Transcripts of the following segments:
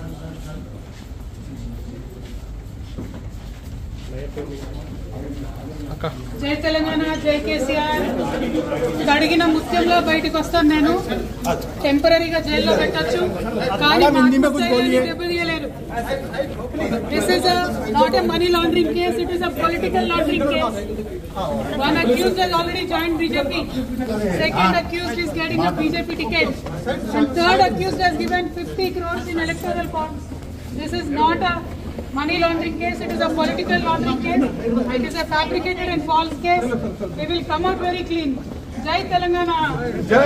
జై తెలంగాణ, జై కేసీఆర్. అడిగిన ముత్యంలో బయటకు వస్తాను. నేను టెంపరీగా జైల్లో పెట్టచ్చు, కానీ దెబ్బతీయలేరు. This is not a money laundering case, it is a political laundering case. One accused has already joined BJP. Second accused is getting a BJP ticket. And third accused has given 50 crores in electoral bonds. This is not a money laundering case, it is a political laundering case. It is a fabricated and false case. We will come out very clean. Jai Telangana. Jai.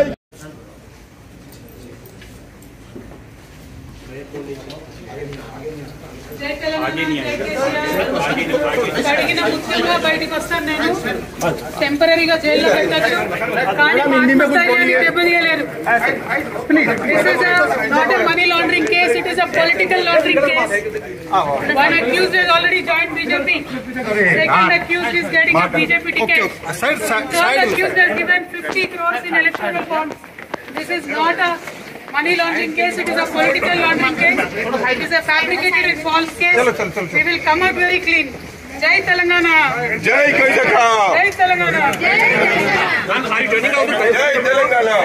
జై తెలంగాణ, జై కేసీఆర్. అడిగిన ముఖ్యంగా బయటకు వస్తాను. నేను టెంపరీగా జైల్లో పెట్టచ్చు, కానీ దెబ్బతీయలేరు. This is not a money laundering case, it is a political laundering case. One accused has already joined BJP. Second accused is getting a BJP ticket. Third accused has given 50 crores in electoral bonds. This is not a money laundering case, it is a political laundering case. It is a fabricated and false case. We will come out very clean. Jai Telangana. Jai Telangana. Jai Telangana. Jai Telangana.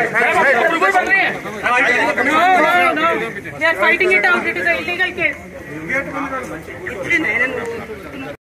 No. They are fighting it out. It is an illegal case.